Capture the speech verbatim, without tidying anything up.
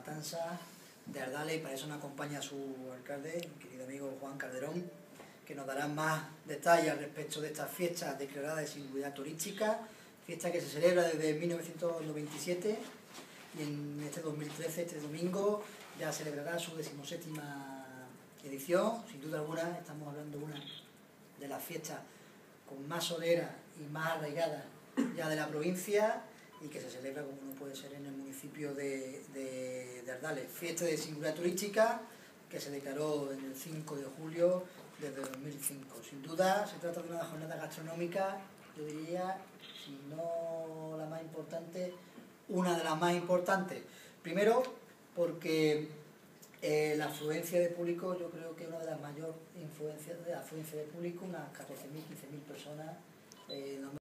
matanza de Ardales, y para eso nos acompaña su alcalde, mi querido amigo Juan Calderón, que nos dará más detalles respecto de esta fiesta declarada de singularidad turística, fiesta que se celebra desde mil novecientos noventa y siete, y en este dos mil trece, este domingo, ya celebrará su decimoséptima edición. Sin duda alguna estamos hablando de una de las fiestas con más solera y más arraigada ya de la provincia, y que se celebra, como no puede ser, en el municipio de, de, de Ardales. Fiesta de singularidad turística que se declaró en el cinco de julio desde dos mil cinco. Sin duda se trata de una jornada gastronómica, yo diría, si no la más importante, una de las más importantes. Primero, porque eh, la afluencia de público, yo creo que es una de las mayores influencias de afluencia de público, unas catorce mil, quince mil personas. Eh,